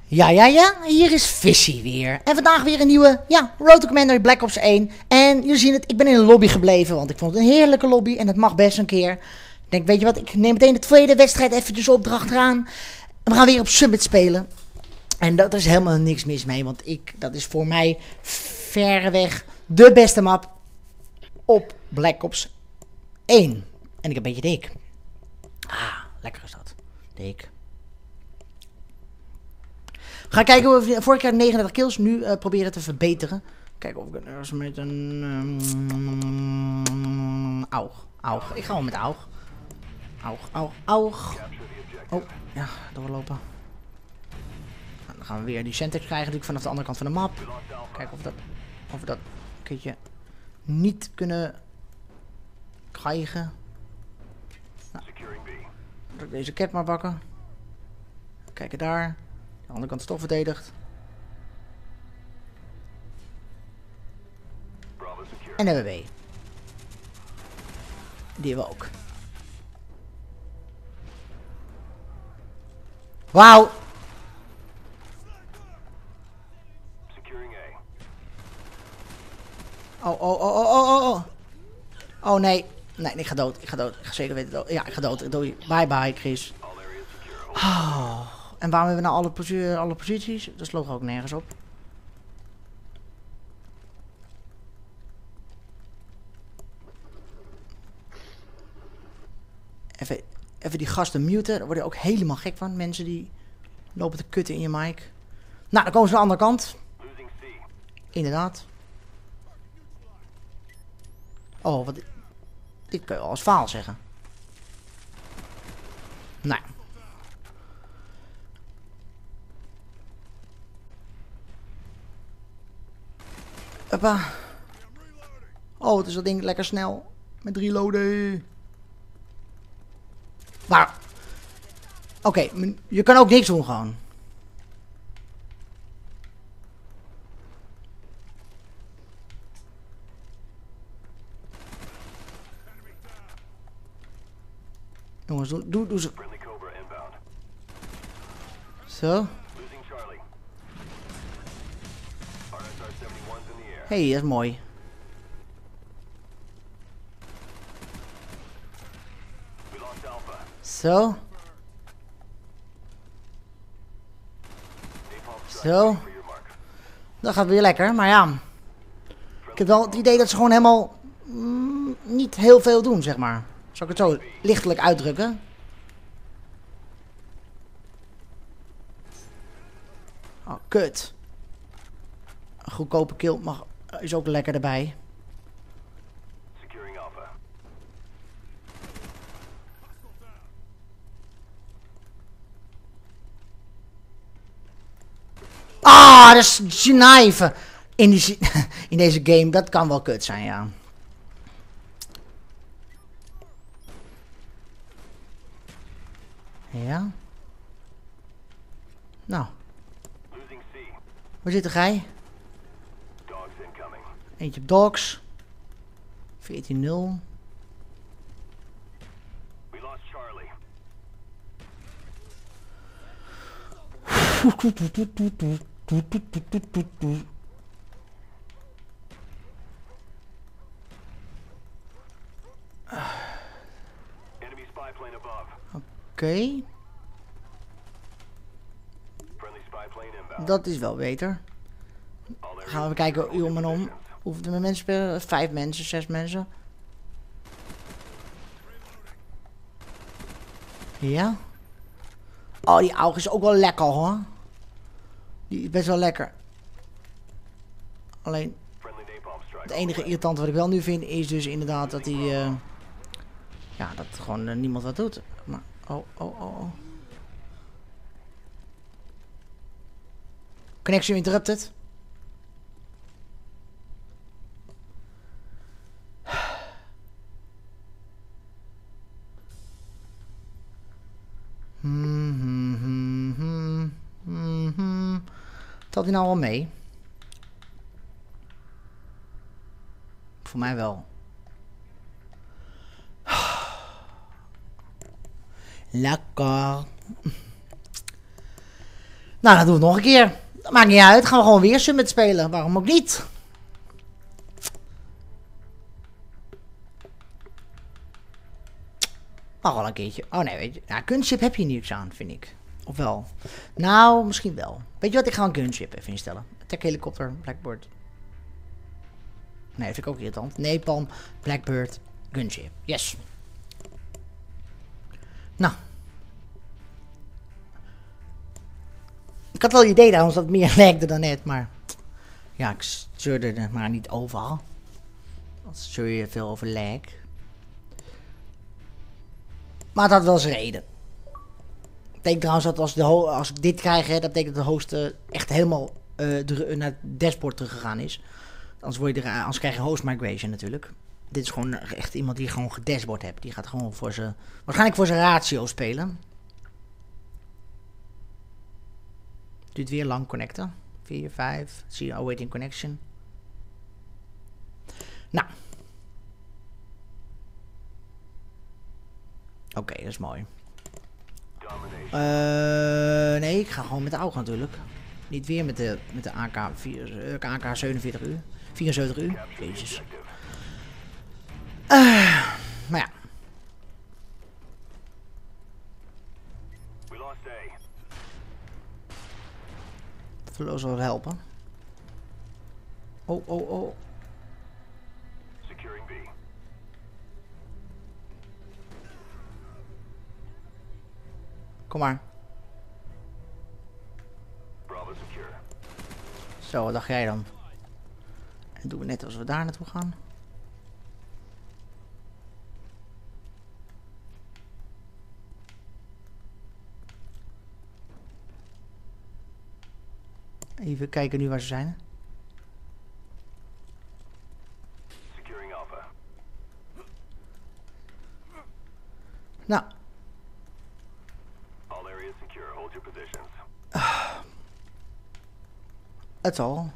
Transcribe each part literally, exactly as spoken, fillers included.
Ja, ja, ja, hier is Vissy weer. En vandaag weer een nieuwe, ja, Road to Commander Black Ops één. En jullie zien het, ik ben in een lobby gebleven, want ik vond het een heerlijke lobby en het mag best een keer. Ik denk, weet je wat, ik neem meteen de tweede wedstrijd eventjes op erachteraan. En we gaan weer op Summit spelen. En dat is helemaal niks mis mee, want ik, dat is voor mij verreweg de beste map op Black Ops één. En ik heb een beetje dik. Ah, lekker is dat. Dik. We gaan kijken of we vorige keer negenendertig kills nu uh, proberen te verbeteren. Kijken of ik het ergens met een... Um, aug. Aug. Ik ga wel met aug. Aug, aug, aug. Oh, ja, doorlopen. Dan gaan we weer die Sentex krijgen natuurlijk vanaf de andere kant van de map. Kijken of we dat, of we dat een keertje niet kunnen krijgen. Nou, dan ik deze cap maar pakken. Kijken daar. De andere kant is toch verdedigd. En hebben we B. Die hebben we ook. Wauw! Oh, oh, oh, oh, oh, oh. Oh nee. Nee, ik ga dood. Ik ga dood. Ik ga zeker weten dood. Ja, ik ga dood. Doei. Bye bye, Chris. Oh. En waarom hebben we nou alle, posi alle posities? Dat sloeg ook nergens op. Even, even die gasten muten. Daar word je ook helemaal gek van. Mensen die lopen te kutten in je mic. Nou, dan komen ze aan de andere kant. Inderdaad. Oh, wat... Dit kun je als faal zeggen. Nou. Hoppa. Oh, het is dat ding lekker snel. Met reloaden. Maar. Oké, okay, je kan ook niks doen gewoon. Jongens, doe, doe, doe zo. Zo. Hé, hey, dat is mooi. Zo. Zo. Dat gaat weer lekker, maar ja. Ik heb wel het idee dat ze gewoon helemaal mm, niet heel veel doen, zeg maar. Zal ik het zo lichtelijk uitdrukken? Oh, kut. Een goedkope kill mag, is ook lekker erbij. Ah, dat is snipen in, die, in deze game. Dat kan wel kut zijn, ja. Ja. Nou. Waar zit de gij? Eentje op dogs. veertien nul. Oké. Okay. Dat is wel beter. Gaan we kijken om en om. Hoeveel mensen spelen? Vijf mensen, zes mensen. Ja. Oh, die aug is ook wel lekker hoor. Die is best wel lekker. Alleen. Het enige irritant wat ik wel nu vind is dus inderdaad dat hij. Uh, ja, dat gewoon uh, niemand wat doet. Maar. Oh, oh, oh, oh. Connection interrupted. Hmm, hmm, hmm, hmm, hmm, hmm. Telt hij nou al mee? Voor mij wel. Lekker. Nou, dan doen we het nog een keer. Dat maakt niet uit. Gaan we gewoon weer Summit spelen. Waarom ook niet? Mag wel een keertje. Oh nee, weet je. Nou, gunship heb je niks aan, vind ik. Of wel? Nou, misschien wel. Weet je wat? Ik ga een gunship even instellen. Attack helikopter, Blackbird. Nee, dat vind ik ook irritant. Napalm, Blackbird, gunship. Yes. Nou. Ik had wel het idee trouwens dat het meer lagde dan net, maar... Ja, ik zeurde er maar niet overal. Dan zeur je veel over lag. Maar het had wel zijn reden. Ik denk trouwens dat als, de als ik dit krijg, hè, dat betekent dat de host uh, echt helemaal uh, naar het dashboard teruggegaan is. Anders, word je er, anders krijg je host migration natuurlijk. Dit is gewoon echt iemand die gewoon gedashboard hebt. Die gaat gewoon voor zijn, waarschijnlijk voor zijn ratio spelen. Duurt weer lang connecten. vier, vijf. Zie je, awaiting connection. Nou. Oké, okay, dat is mooi. Uh, nee, ik ga gewoon met de auto natuurlijk. Niet weer met de, met de A K, vier, A K zevenenveertig uur. vierenzeventig uur. Jezus. Uh, maar ja. Verloos zal helpen. Oh, oh, oh. Kom maar. Zo, wat dacht jij dan? En doen we net als we daar naartoe gaan. Even kijken nu waar ze zijn. Nou. Het al.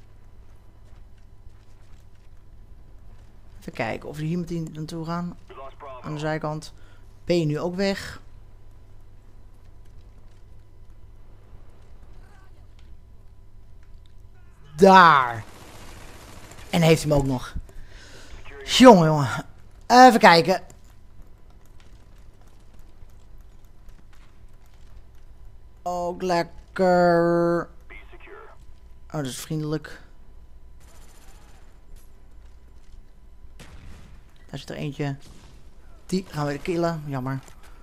Even kijken of we hier meteen naartoe gaan. Aan de zijkant. Ben je nu ook weg? Daar. En heeft hij hem ook nog. Jongen, jongen. Even kijken. Ook lekker. Oh, dat is vriendelijk. Daar zit er eentje. Die gaan we killen. Jammer.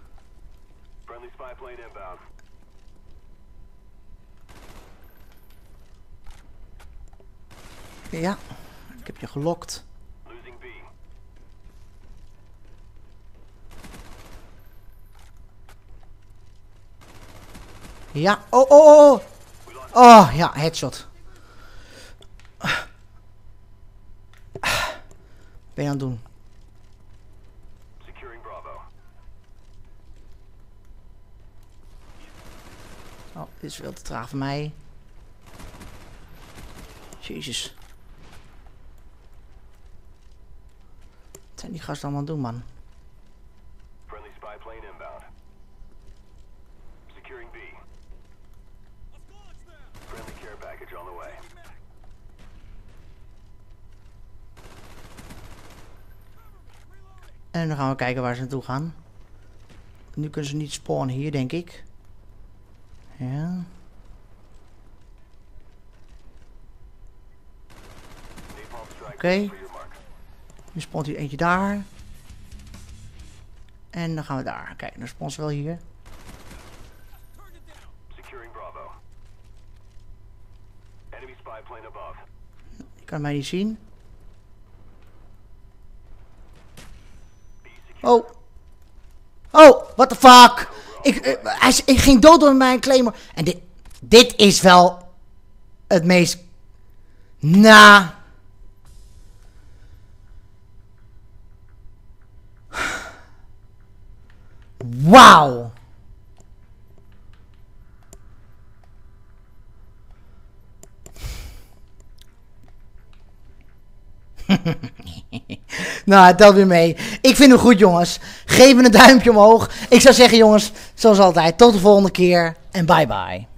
Ja, ik heb je gelokt. Ja, oh, oh, oh, oh. Oh, ja, headshot. Ben je aan het doen? Oh, dit is veel te traag voor mij. Jezus. Wat zijn die gasten allemaal aan het doen, man? En dan gaan we kijken waar ze naartoe gaan. Nu kunnen ze niet spawnen hier, denk ik. Ja. Oké. Okay. Nu spawnt hier eentje daar. En dan gaan we daar. Kijk, dan spawnt ze wel hier. Je kan mij niet zien. Oh. Oh, what the fuck. Ik, uh, hij, ik ging dood door mijn claymore. En dit, dit is wel het meest... Na... Wauw. Nou, het telt weer mee. Ik vind hem goed, jongens. Geef me een duimpje omhoog. Ik zou zeggen, jongens, zoals altijd, tot de volgende keer. En bye bye.